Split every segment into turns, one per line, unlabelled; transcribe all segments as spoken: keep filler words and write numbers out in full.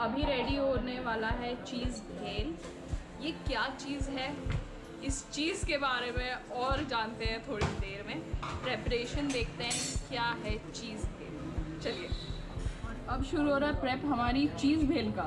अभी रेडी होने वाला है चीज़ भेल। ये क्या चीज़ है, इस चीज़ के बारे में और जानते हैं थोड़ी देर में। प्रेपरेशन देखते हैं क्या है चीज़ भेल। चलिए, अब शुरू हो रहा है प्रेप हमारी चीज़ भेल का।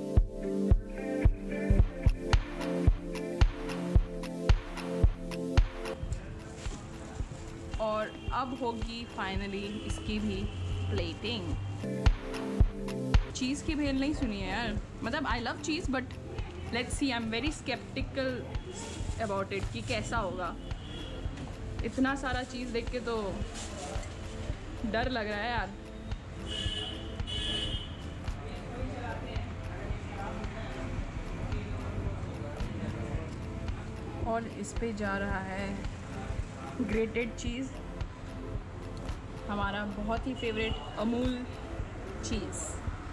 और अब होगी फाइनली इसकी भी प्लेटिंग। चीज़ की भेल नहीं सुनी है यार, मतलब I love cheese but let's see, I am very sceptical about it कि कैसा होगा। इतना सारा चीज़ देख के तो डर लग रहा है यार। और इस पे जा रहा है ग्रेटेड चीज़, हमारा बहुत ही फेवरेट अमूल चीज़।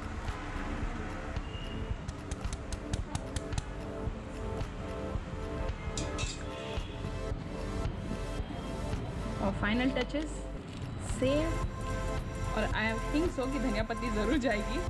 और फाइनल टचेस सेव, और आई थिंक सो कि धनिया पत्ती ज़रूर जाएगी।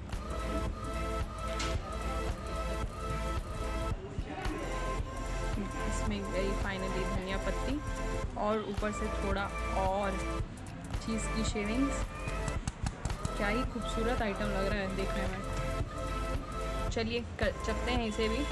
इसमें गई फाइनली धनिया पत्ती और ऊपर से थोड़ा और चीज़ की शेविंग्स। क्या ही खूबसूरत आइटम लग रहा है देखने में। चलिए चखते हैं इसे भी।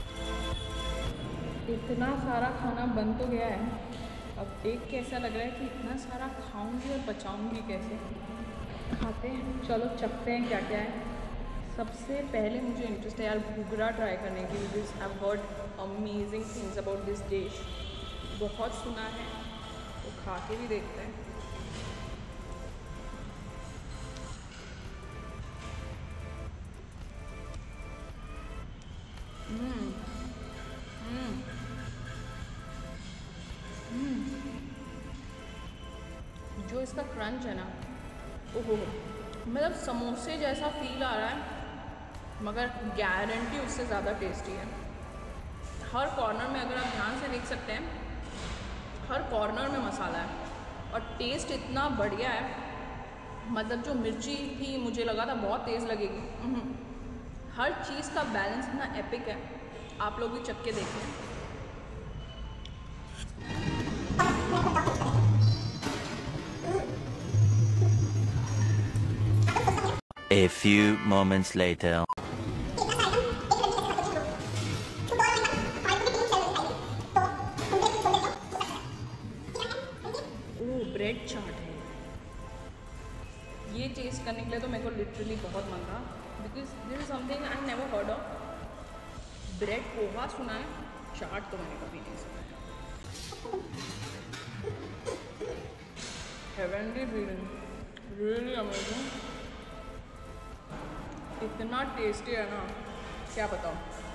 इतना सारा खाना बन तो गया है, अब देख के ऐसा लग रहा है कि इतना सारा खाऊंगी और बचाऊंगी कैसे। खाते हैं, चलो चखते हैं क्या क्या है। सबसे पहले मुझे इंटरेस्ट है यार घुघरा ट्राई करने की, because I have heard amazing things about this dish. बहुत सुना है, तो खा के भी देखते हैं। हम्म हम्म जो इसका क्रंच है ना, ओहो, मतलब समोसे जैसा फील आ रहा है, मगर गारंटी उससे ज़्यादा टेस्टी है। हर कॉर्नर में अगर आप ध्यान से देख सकते हैं, हर कॉर्नर में मसाला है और टेस्ट इतना बढ़िया है। मतलब जो मिर्ची थी मुझे लगा था बहुत तेज़ लगेगी, हर चीज़ का बैलेंस इतना एपिक है। आप लोग भी चख के देखें।
A few moments later.
ओह, ब्रेड चाट है। ये टेस्ट करने के लिए तो मेरे को लिटरली बहुत मन था, because this is something I never heard of. Bread poha सुना है, चाट तो मैंने कभी नहीं सुना है। Heavenly feeling, really amazing. इतना टेस्टी है ना, क्या बताऊँ।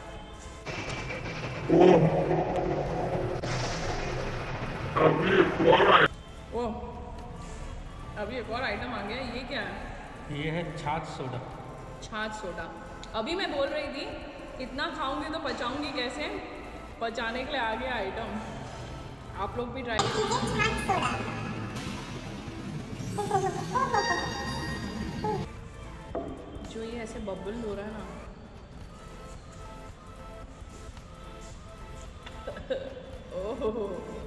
ओह, अभी एक और आइटम आ गया। ये क्या है?
ये है छाछ सोडा।
छाछ सोडा। अभी मैं बोल रही थी इतना खाऊंगी तो पचाऊंगी कैसे, पचाने के लिए आ गया आइटम। आप लोग भी ट्राई कीजिए। जो ये ऐसे बबल हो रहा है ना, ओहो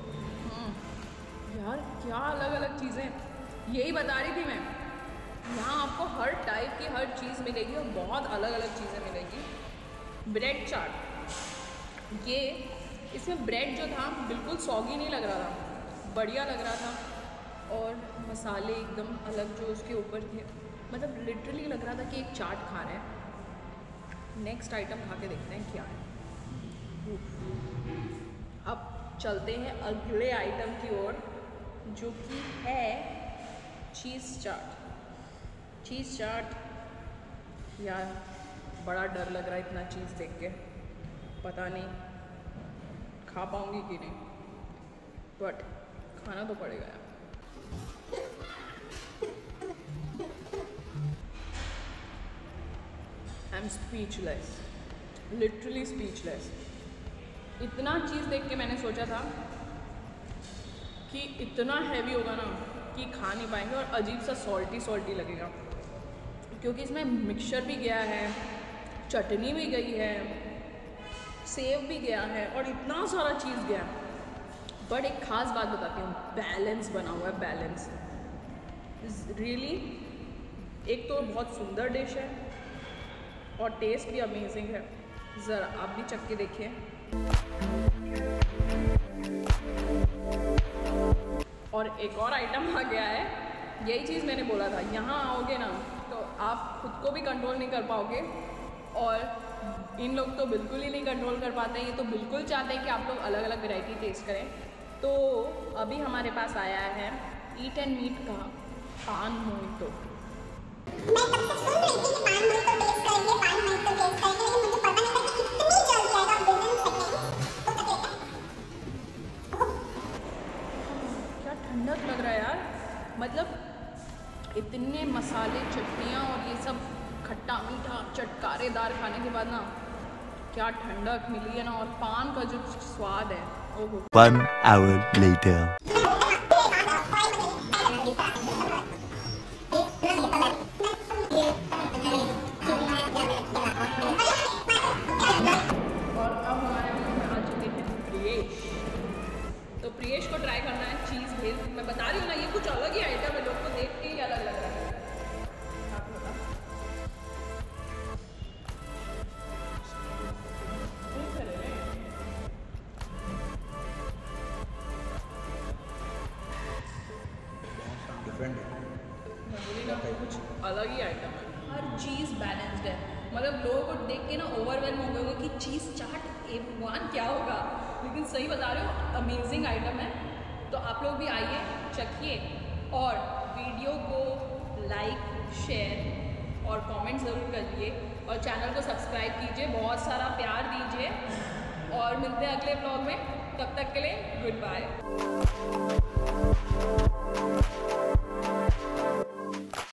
यार, क्या अलग अलग चीज़ें। यही बता रही थी मैं, यहाँ आपको हर टाइप की हर चीज़ मिलेगी और बहुत अलग अलग चीज़ें मिलेगी। ब्रेड चाट, ये इसमें ब्रेड जो था बिल्कुल सॉगी नहीं लग रहा था, बढ़िया लग रहा था। और मसाले एकदम अलग जो उसके ऊपर थे, मतलब लिटरली लग रहा था कि एक चाट खा रहे हैं। नेक्स्ट आइटम खा के देखते हैं क्या है। अब चलते हैं अगले आइटम की ओर, जो कि है चीज़ चाट। चीज़ चाट यार बड़ा डर लग रहा है इतना चीज़ देख के, पता नहीं खा पाऊँगी कि नहीं, बट खाना तो पड़ेगा यार। I am speechless, literally speechless. इतना चीज़ देख के मैंने सोचा था कि इतना हैवी होगा ना कि खा नहीं पाएंगे, और अजीब सा सॉल्टी सॉल्टी लगेगा, क्योंकि इसमें मिक्सचर भी गया है, चटनी भी गई है, सेव भी गया है और इतना सारा चीज़ गया है। बट एक ख़ास बात बताती हूँ, बैलेंस बना हुआ है, बैलेंस रियली। एक तो बहुत सुंदर डिश है और टेस्ट भी अमेजिंग है। ज़रा आप भी चख के देखिए। और एक और आइटम आ गया है, यही चीज़ मैंने बोला था, यहाँ आओगे ना तो आप खुद को भी कंट्रोल नहीं कर पाओगे और इन लोग तो बिल्कुल ही नहीं कंट्रोल कर पाते हैं। ये तो बिल्कुल चाहते हैं कि आप लोग अलग अलग वैरायटी टेस्ट करें। तो अभी हमारे पास आया है ईट एंड मीट का पान मोहितो।
मैं कब से सुन रही थी कि पान मोहितो टेस्ट करेंगे, पान मोहितो टेस्ट करेंगे, लेकिन मुझे पता नहीं था कि इतनी जल्दी आएगा। विदिन सेकंड तो तक
क्या ठंडक लग रहा है यार, मतलब इतने मसाले, चटनियाँ और ये सब खट्टा मीठा चटकारेदार खाने के बाद ना क्या ठंडक मिली है ना, और पान का जो स्वाद है। ओहो।
One hour later.
और अब हमारे मुंह में आ चुके हैं प्रियेश। तो प्रियेश को ट्राई करना है चीज़ भेल। मैं बता रही हूँ ना, ये कुछ अलग ही आइटम है, लोग को देख के ही अलग लग रहा है। आप बता।
डिफरेंट है,
कुछ अलग ही आइटम है, हर चीज़ बैलेंस्ड है। मतलब लोगों को देख के ना ओवरवेलम हो गए कि चीज़ चाट ए वन क्या होगा, लेकिन सही बता रहे हो, अमेजिंग आइटम है। तो आप लोग भी आइए, चखिए और वीडियो को लाइक, शेयर और कमेंट ज़रूर करिए और चैनल को सब्सक्राइब कीजिए, बहुत सारा प्यार दीजिए और मिलते हैं अगले ब्लॉग में। तब तक के लिए गुड बाय।